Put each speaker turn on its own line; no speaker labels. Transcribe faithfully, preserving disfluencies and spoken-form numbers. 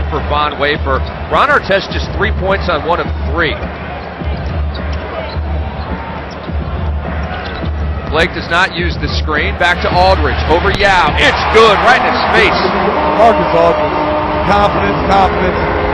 for Von Wafer. Ron Artest just three points on one of three. Blake does not use the screen. Back to Aldridge. Over Yao. It's good. Right in his face.
Marcus Aldridge. Confidence, confidence.